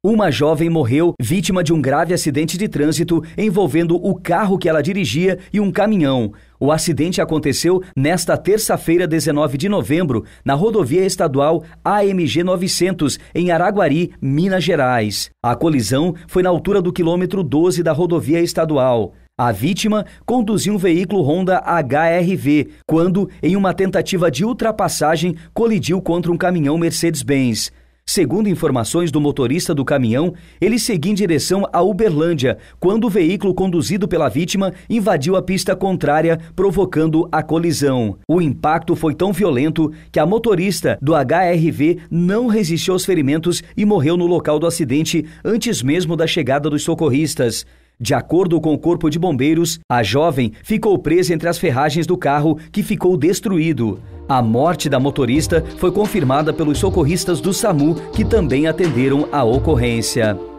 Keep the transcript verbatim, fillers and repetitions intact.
uma jovem morreu vítima de um grave acidente de trânsito envolvendo o carro que ela dirigia e um caminhão. O acidente aconteceu nesta terça-feira, dezenove de novembro, na rodovia estadual A M G novecentos, em Araguari, Minas Gerais. A colisão foi na altura do quilômetro doze da rodovia estadual. A vítima conduzia um veículo Honda H R V, quando, em uma tentativa de ultrapassagem, colidiu contra um caminhão Mercedes-Benz. Segundo informações do motorista do caminhão, ele seguia em direção a Uberlândia, quando o veículo conduzido pela vítima invadiu a pista contrária, provocando a colisão. O impacto foi tão violento que a motorista do H R V não resistiu aos ferimentos e morreu no local do acidente antes mesmo da chegada dos socorristas. De acordo com o Corpo de Bombeiros, a jovem ficou presa entre as ferragens do carro, que ficou destruído. A morte da motorista foi confirmada pelos socorristas do SAMU, que também atenderam a ocorrência.